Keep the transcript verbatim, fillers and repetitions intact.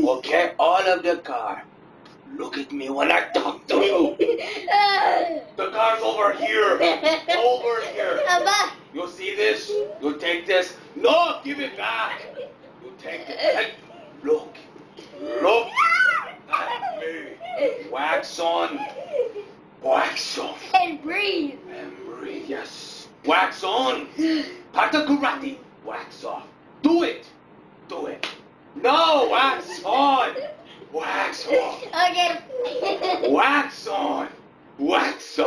Okay, all of the car. Look at me when I talk to you. The car's over here. Over here. You see this? You take this. No, give it back. You take it. Hey, look. Look at me. Wax on. Wax off. And breathe. And breathe, yes. Wax on. Kata karate. Wax off. Do it. Do it. No, wax on. Wax on. Okay. Wax on. Wax on.